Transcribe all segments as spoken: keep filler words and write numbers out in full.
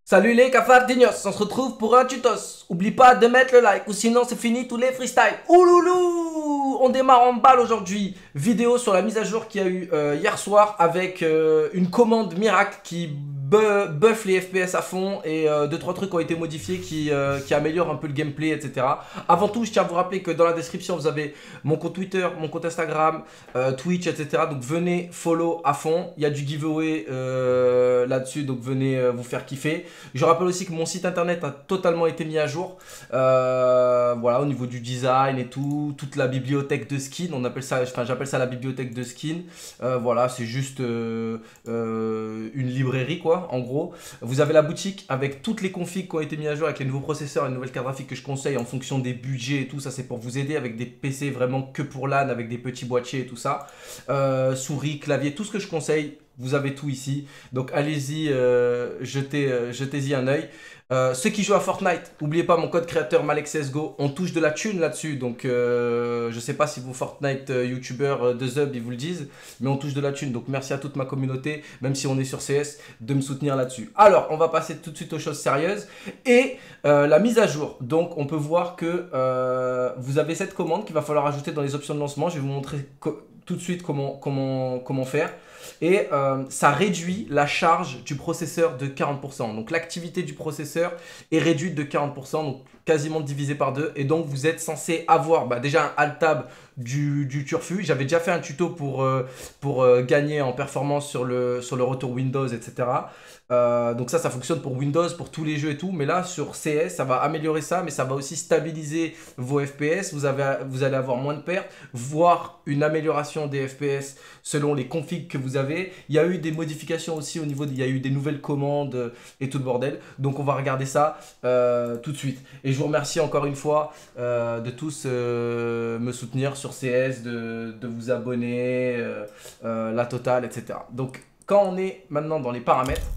Salut les cafardignos, on se retrouve pour un tutos. Oublie pas de mettre le like ou sinon c'est fini tous les freestyles. Ouloulou, on démarre en balle aujourd'hui. Vidéo sur la mise à jour qu'il y a eu euh, hier soir avec euh, une commande miracle qui bu buff les F P S à fond et euh, deux trois trucs ont été modifiés qui, euh, qui améliorent un peu le gameplay, et cetera. Avant tout, je tiens à vous rappeler que dans la description vous avez mon compte Twitter, mon compte Instagram, euh, Twitch, et cetera. Donc venez follow à fond. Il y a du giveaway euh, là-dessus, donc venez euh, vous faire kiffer. Je rappelle aussi que mon site internet a totalement été mis à jour. Euh, voilà, au niveau du design et tout, toute la bibliothèque de skins, on appelle ça, enfin j'appelle ça la bibliothèque de skins. Euh, voilà, c'est juste euh, euh, une librairie quoi, en gros. Vous avez la boutique avec toutes les configs qui ont été mis à jour avec les nouveaux processeurs et les nouvelles cartes graphiques que je conseille en fonction des budgets et tout. Ça c'est pour vous aider avec des P C vraiment que pour LAN avec des petits boîtiers et tout ça. Euh, souris, clavier, tout ce que je conseille. Vous avez tout ici, donc allez-y, euh, jetez, euh, jetez-y un œil. Euh, ceux qui jouent à Fortnite, n'oubliez pas mon code créateur MalexCSGO, on touche de la thune là-dessus, donc euh, je sais pas si vos Fortnite euh, youtubeurs euh, de Zub ils vous le disent, mais on touche de la thune, donc merci à toute ma communauté, même si on est sur C S, de me soutenir là-dessus. Alors, on va passer tout de suite aux choses sérieuses, et euh, la mise à jour, donc on peut voir que euh, vous avez cette commande qu'il va falloir ajouter dans les options de lancement, je vais vous montrer tout de suite comment, comment, comment faire. Et euh, ça réduit la charge du processeur de quarante pour cent. Donc l'activité du processeur est réduite de quarante pour cent, donc quasiment divisé par deux. Et donc vous êtes censé avoir bah, déjà un alt tab du, du Turfu. J'avais déjà fait un tuto pour, euh, pour euh, gagner en performance sur le, sur le retour Windows, et cetera. Euh, donc ça, ça fonctionne pour Windows, pour tous les jeux et tout. Mais là, sur C S, ça va améliorer ça, mais ça va aussi stabiliser vos F P S. Vous, avez, vous allez avoir moins de pertes, voire une amélioration des F P S selon les configs que vous avez. Il y a eu des modifications aussi au niveau, de, il y a eu des nouvelles commandes et tout le bordel. Donc on va regarder ça euh, tout de suite. Et je vous remercie encore une fois euh, de tous euh, me soutenir sur C S, de, de vous abonner, euh, euh, la totale, et cetera. Donc quand on est maintenant dans les paramètres,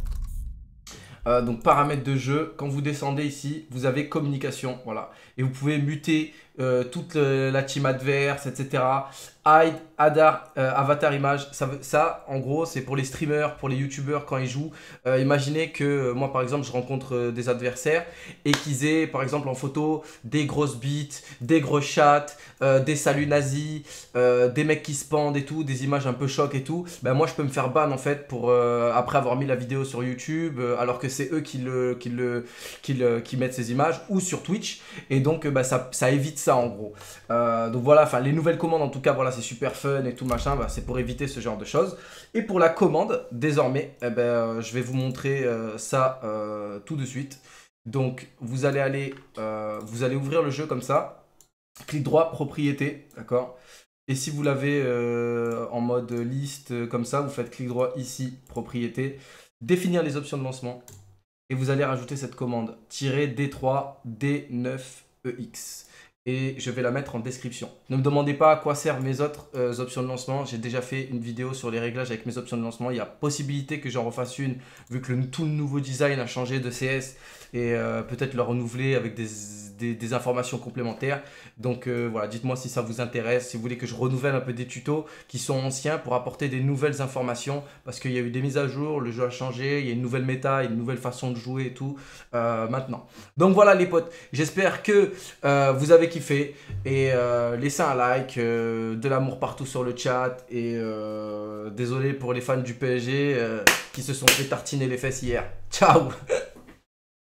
Euh, donc paramètres de jeu, quand vous descendez ici, vous avez communication, voilà. Et vous pouvez muter euh, toute euh, la team adverse, et cetera. Hide, Adar, euh, avatar image, ça, ça en gros c'est pour les streamers, pour les youtubeurs quand ils jouent. Euh, imaginez que euh, moi par exemple je rencontre euh, des adversaires et qu'ils aient par exemple en photo des grosses bites, des gros chats, euh, des saluts nazis, euh, des mecs qui se pendent et tout, des images un peu choc et tout. Ben moi je peux me faire ban en fait pour euh, après avoir mis la vidéo sur YouTube euh, alors que c'est eux qui, le, qui, le, qui, le, qui mettent ces images, ou sur Twitch, et donc bah, ça, ça évite ça en gros. Euh, donc voilà, enfin les nouvelles commandes en tout cas, voilà, c'est super fun et tout machin, bah, c'est pour éviter ce genre de choses. Et pour la commande, désormais, eh ben, euh, je vais vous montrer euh, ça euh, tout de suite. Donc vous allez aller, euh, vous allez ouvrir le jeu comme ça, clic droit, propriété, d'accord. Et si vous l'avez euh, en mode liste euh, comme ça, vous faites clic droit ici, propriété, définir les options de lancement. Et vous allez rajouter cette commande, D trois D neuf E X. Et je vais la mettre en description. Ne me demandez pas à quoi servent mes autres euh, options de lancement. J'ai déjà fait une vidéo sur les réglages avec mes options de lancement. Il y a possibilité que j'en refasse une, vu que le, tout le nouveau design a changé de C S. Et euh, peut-être le renouveler avec des, des, des informations complémentaires. Donc euh, voilà, dites-moi si ça vous intéresse, si vous voulez que je renouvelle un peu des tutos qui sont anciens pour apporter des nouvelles informations. Parce qu'il y a eu des mises à jour, le jeu a changé, il y a une nouvelle méta, une nouvelle façon de jouer et tout euh, maintenant. Donc voilà les potes, j'espère que euh, vous avez kiffé. Et euh, laissez un like, euh, de l'amour partout sur le chat. Et euh, désolé pour les fans du P S G euh, qui se sont fait tartiner les fesses hier. Ciao.